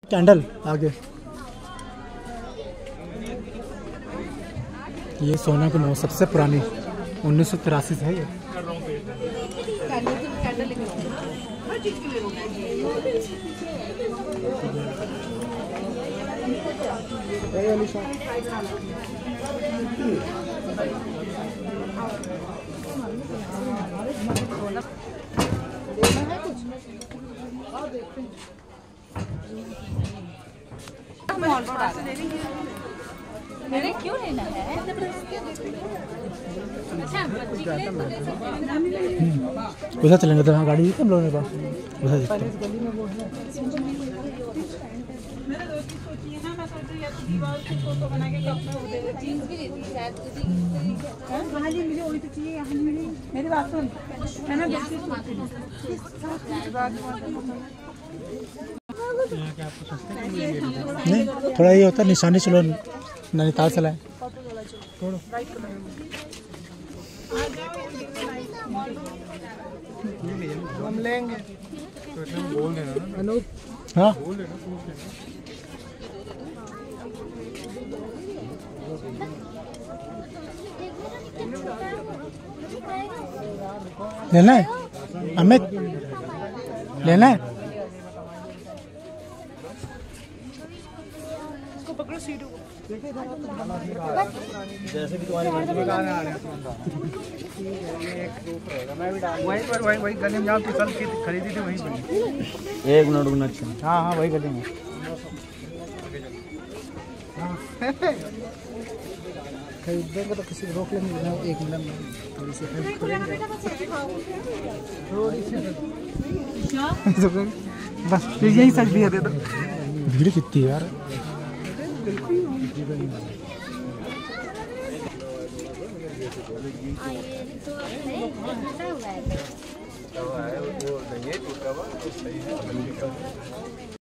Candle आगे। ये सोना की नोट सबसे पुरानी 1983 से है ये। मेरे क्यों लेना है? अच्छा उधर चलेंगे तो हाँ गाड़ी हम लोगों के पास उधर देखते हैं। मेरी बात सुन, है ना? नहीं थोड़ा ये होता है निशानी चलो नैनीताल से लाए हम लेंगे तो बोल देना ना अनूप। हाँ लेना है अमित लेना है। पकड़ो सीट जैसे कि तुम्हारी मर्जी में गाना आ रहा है वही गली में जहाँ फिसल की खरीदी थी वहीं पर। एक मिनट रुकना। हाँ हाँ वही गली में खरीदेंगे तो किसी को रोक लेंगे। एक मिनट में थोड़ी सी बस यही सच भी है। दे दो भीड़ कितनी है यार। ये तो है वो नहीं है,